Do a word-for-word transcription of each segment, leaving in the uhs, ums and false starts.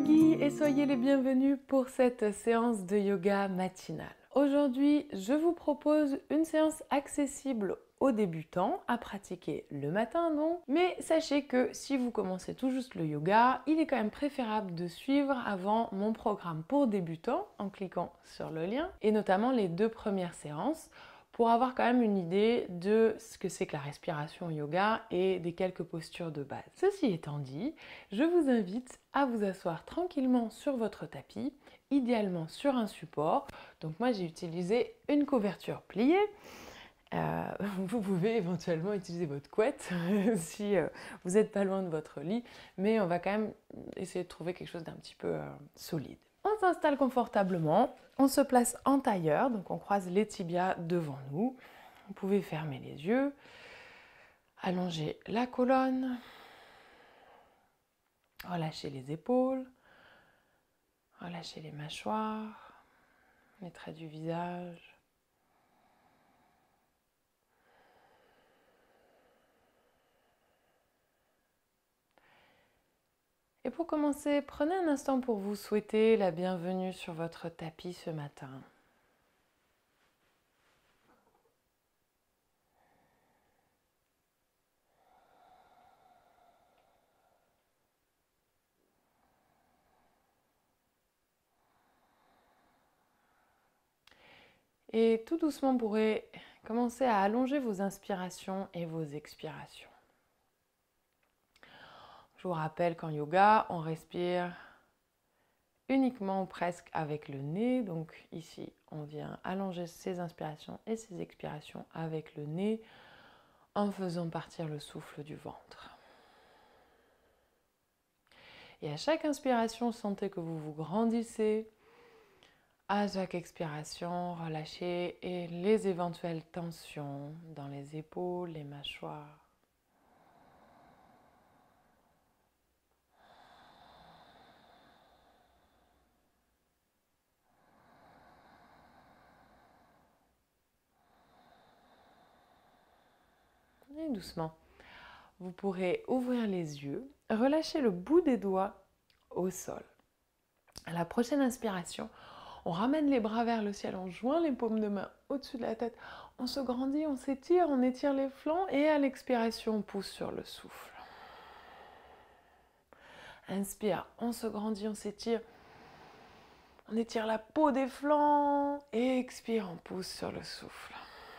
yogis et soyez les bienvenus pour cette séance de yoga matinale. Aujourd'hui, je vous propose une séance accessible aux débutants à pratiquer le matin donc, mais sachez que si vous commencez tout juste le yoga, il est quand même préférable de suivre avant mon programme pour débutants en cliquant sur le lien et notamment les deux premières séances pour avoir quand même une idée de ce que c'est que la respiration au yoga et des quelques postures de base. Ceci étant dit, je vous invite à vous asseoir tranquillement sur votre tapis, idéalement sur un support. Donc moi j'ai utilisé une couverture pliée. Euh, vous pouvez éventuellement utiliser votre couette si euh, vous n'êtes pas loin de votre lit, mais on va quand même essayer de trouver quelque chose d'un petit peu euh, solide. On s'installe confortablement, on se place en tailleur, donc on croise les tibias devant nous. Vous pouvez fermer les yeux, allonger la colonne, relâcher les épaules, relâcher les mâchoires, les traits du visage. Et pour commencer, prenez un instant pour vous souhaiter la bienvenue sur votre tapis ce matin. Et tout doucement, vous pourrez commencer à allonger vos inspirations et vos expirations. Je vous rappelle qu'en yoga, on respire uniquement ou presque avec le nez. Donc ici, on vient allonger ses inspirations et ses expirations avec le nez en faisant partir le souffle du ventre. Et à chaque inspiration, sentez que vous vous grandissez. À chaque expiration, relâchez et les éventuelles tensions dans les épaules, les mâchoires. Et doucement, vous pourrez ouvrir les yeux, relâcher le bout des doigts au sol. À la prochaine inspiration, on ramène les bras vers le ciel, on joint les paumes de main au-dessus de la tête, on se grandit, on s'étire, on étire les flancs et à l'expiration, on pousse sur le souffle. Inspire, on se grandit, on s'étire, on étire la peau des flancs et expire, on pousse sur le souffle.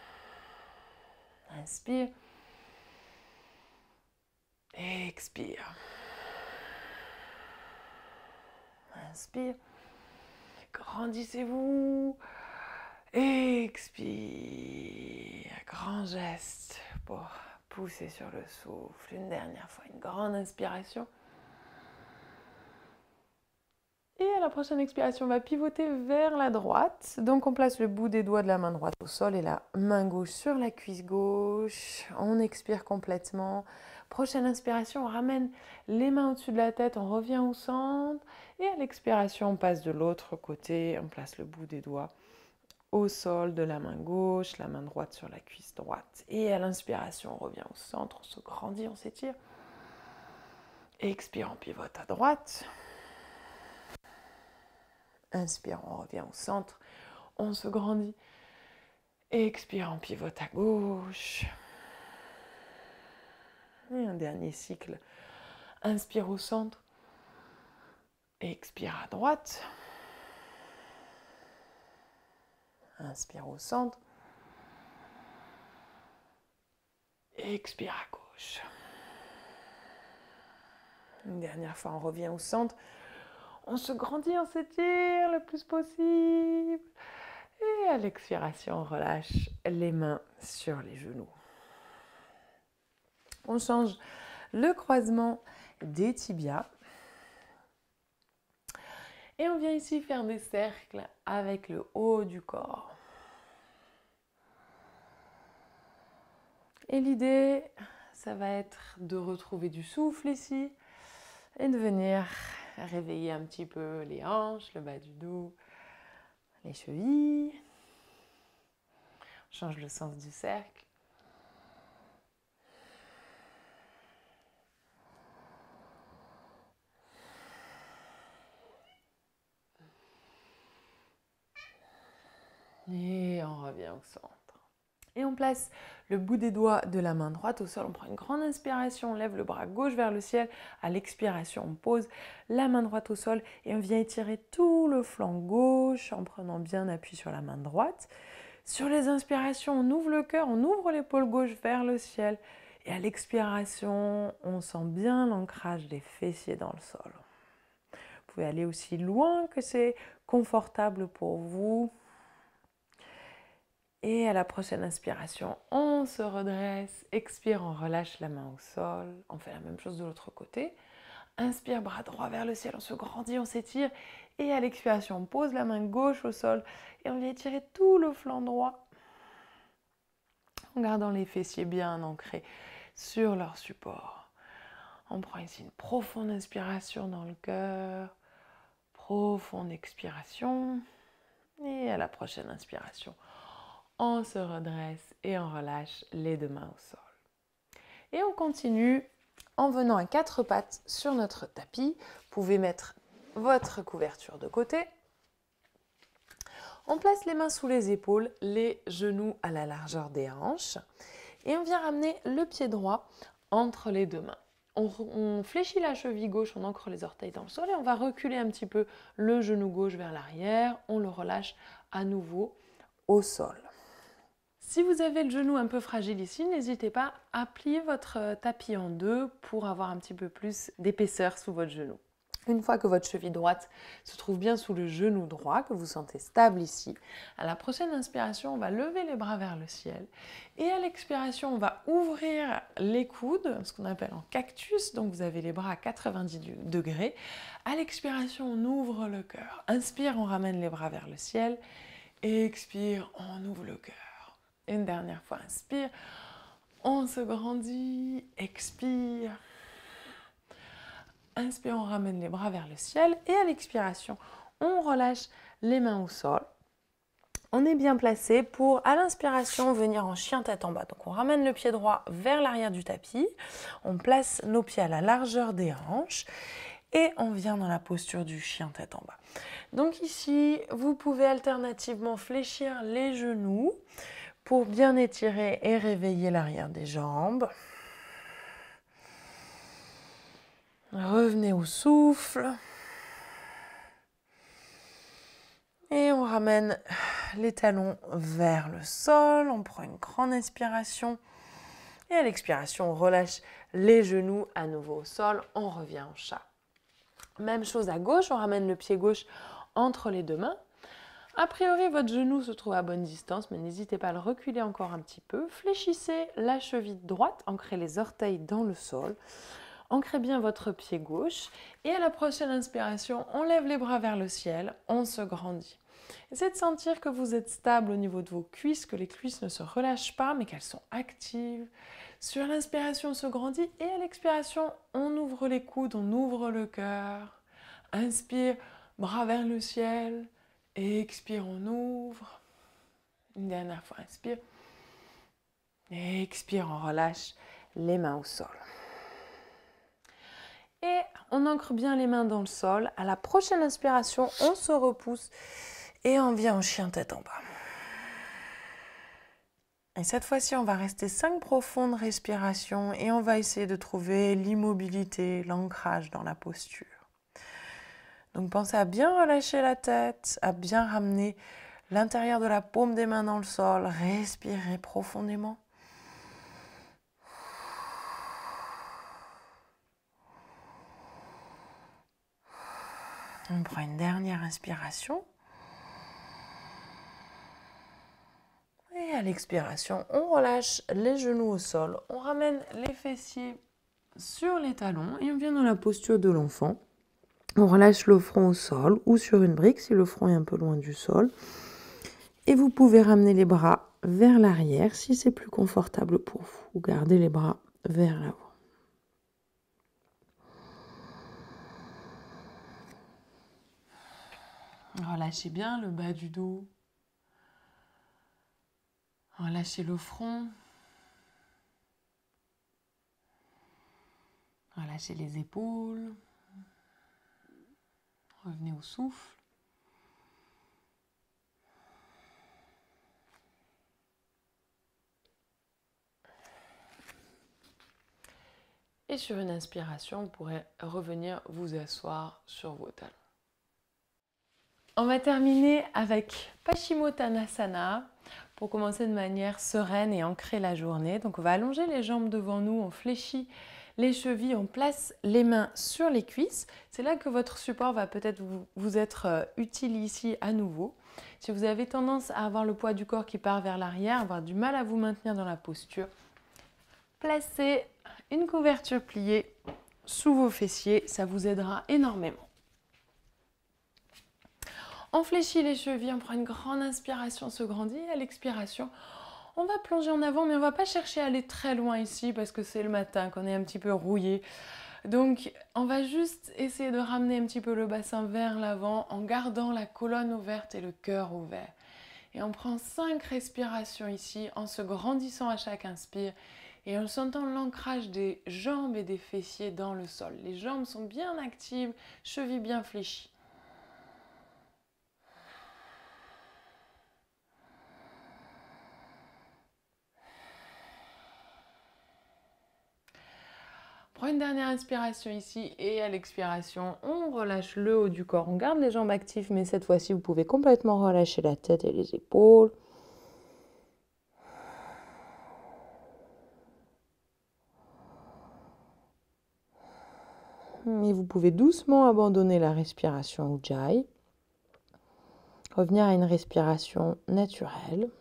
Inspire. Expire. Inspire. Grandissez-vous. Expire. Grand geste pour pousser sur le souffle. Une dernière fois, une grande inspiration. Et à la prochaine expiration, on va pivoter vers la droite. Donc on place le bout des doigts de la main droite au sol et la main gauche sur la cuisse gauche. On expire complètement. Prochaine inspiration, on ramène les mains au-dessus de la tête, on revient au centre. Et à l'expiration, on passe de l'autre côté, on place le bout des doigts au sol de la main gauche, la main droite sur la cuisse droite. Et à l'inspiration, on revient au centre, on se grandit, on s'étire. Expire, on pivote à droite. Inspire, on revient au centre, on se grandit. Expire, on pivote à gauche. Et un dernier cycle. Inspire au centre. Expire à droite. Inspire au centre. Expire à gauche. Une dernière fois, on revient au centre. On se grandit, on s'étire le plus possible. Et à l'expiration, on relâche les mains sur les genoux. On change le croisement des tibias. Et on vient ici faire des cercles avec le haut du corps. Et l'idée, ça va être de retrouver du souffle ici et de venir réveiller un petit peu les hanches, le bas du dos, les chevilles. On change le sens du cercle. Et on revient au centre. Et on place le bout des doigts de la main droite au sol. On prend une grande inspiration, on lève le bras gauche vers le ciel. À l'expiration, on pose la main droite au sol et on vient étirer tout le flanc gauche en prenant bien appui sur la main droite. Sur les inspirations, on ouvre le cœur, on ouvre l'épaule gauche vers le ciel. Et à l'expiration, on sent bien l'ancrage des fessiers dans le sol. Vous pouvez aller aussi loin que c'est confortable pour vous. Et à la prochaine inspiration, on se redresse. Expire, on relâche la main au sol. On fait la même chose de l'autre côté. Inspire, bras droit vers le ciel, on se grandit, on s'étire. Et à l'expiration, on pose la main gauche au sol et on vient étirer tout le flanc droit en gardant les fessiers bien ancrés sur leur support. On prend ici une profonde inspiration dans le cœur, profonde expiration. Et à la prochaine inspiration, on se redresse et on relâche les deux mains au sol. Et on continue en venant à quatre pattes sur notre tapis. Vous pouvez mettre votre couverture de côté. On place les mains sous les épaules, les genoux à la largeur des hanches. Et on vient ramener le pied droit entre les deux mains. On, on fléchit la cheville gauche, on ancre les orteils dans le sol et on va reculer un petit peu le genou gauche vers l'arrière. On le relâche à nouveau au sol. Si vous avez le genou un peu fragile ici, n'hésitez pas à plier votre tapis en deux pour avoir un petit peu plus d'épaisseur sous votre genou. Une fois que votre cheville droite se trouve bien sous le genou droit, que vous sentez stable ici, à la prochaine inspiration, on va lever les bras vers le ciel. Et à l'expiration, on va ouvrir les coudes, ce qu'on appelle en cactus. Donc vous avez les bras à quatre-vingt-dix degrés. À l'expiration, on ouvre le cœur. Inspire, on ramène les bras vers le ciel. Expire, on ouvre le cœur. Une dernière fois, inspire, on se grandit, expire. Inspire, on ramène les bras vers le ciel et à l'expiration, on relâche les mains au sol. On est bien placé pour, à l'inspiration, venir en chien tête en bas. Donc on ramène le pied droit vers l'arrière du tapis, on place nos pieds à la largeur des hanches et on vient dans la posture du chien tête en bas. Donc ici, vous pouvez alternativement fléchir les genoux pour bien étirer et réveiller l'arrière des jambes. Revenez au souffle. Et on ramène les talons vers le sol. On prend une grande inspiration. Et à l'expiration, on relâche les genoux à nouveau au sol. On revient en chat. Même chose à gauche. On ramène le pied gauche entre les deux mains. A priori, votre genou se trouve à bonne distance, mais n'hésitez pas à le reculer encore un petit peu. Fléchissez la cheville droite, ancrez les orteils dans le sol. Ancrez bien votre pied gauche et à la prochaine inspiration, on lève les bras vers le ciel, on se grandit. Essayez de sentir que vous êtes stable au niveau de vos cuisses, que les cuisses ne se relâchent pas mais qu'elles sont actives. Sur l'inspiration, on se grandit et à l'expiration, on ouvre les coudes, on ouvre le cœur. Inspire, bras vers le ciel. Expire, on ouvre. Une dernière fois, inspire. Expire, on relâche les mains au sol. Et on ancre bien les mains dans le sol. À la prochaine inspiration, on se repousse et on vient en chien tête en bas. Et cette fois-ci, on va rester cinq profondes respirations et on va essayer de trouver l'immobilité, l'ancrage dans la posture. Donc pensez à bien relâcher la tête, à bien ramener l'intérieur de la paume des mains dans le sol. Respirez profondément. On prend une dernière inspiration. Et à l'expiration, on relâche les genoux au sol. On ramène les fessiers sur les talons et on vient dans la posture de l'enfant. On relâche le front au sol ou sur une brique si le front est un peu loin du sol. Et vous pouvez ramener les bras vers l'arrière si c'est plus confortable pour vous. Ou gardez les bras vers l'avant. Relâchez bien le bas du dos. Relâchez le front. Relâchez les épaules. Revenez au souffle. Et sur une inspiration, vous pourrez revenir vous asseoir sur vos talons. On va terminer avec Paschimottanasana pour commencer de manière sereine et ancrer la journée. Donc on va allonger les jambes devant nous, on fléchit les chevilles, on place les mains sur les cuisses. C'est là que votre support va peut-être vous, vous être utile ici à nouveau. Si vous avez tendance à avoir le poids du corps qui part vers l'arrière, avoir du mal à vous maintenir dans la posture, placez une couverture pliée sous vos fessiers, ça vous aidera énormément. On fléchit les chevilles, on prend une grande inspiration, on se grandit, et à l'expiration, on va plonger en avant, mais on ne va pas chercher à aller très loin ici parce que c'est le matin, qu'on est un petit peu rouillé. Donc, on va juste essayer de ramener un petit peu le bassin vers l'avant en gardant la colonne ouverte et le cœur ouvert. Et on prend cinq respirations ici en se grandissant à chaque inspire et en sentant l'ancrage des jambes et des fessiers dans le sol. Les jambes sont bien actives, chevilles bien fléchies. Prends une dernière inspiration ici et à l'expiration, on relâche le haut du corps. On garde les jambes actives, mais cette fois-ci, vous pouvez complètement relâcher la tête et les épaules. Et vous pouvez doucement abandonner la respiration Ujjayi. Revenir à une respiration naturelle.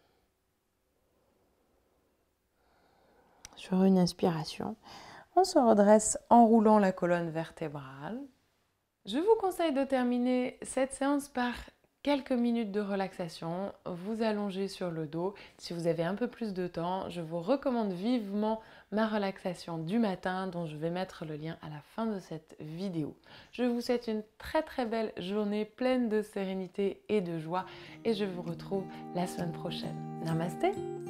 Sur une inspiration, on se redresse en roulant la colonne vertébrale. Je vous conseille de terminer cette séance par quelques minutes de relaxation. Vous allongez sur le dos. Si vous avez un peu plus de temps, je vous recommande vivement ma relaxation du matin dont je vais mettre le lien à la fin de cette vidéo. Je vous souhaite une très très belle journée pleine de sérénité et de joie et je vous retrouve la semaine prochaine. Namasté!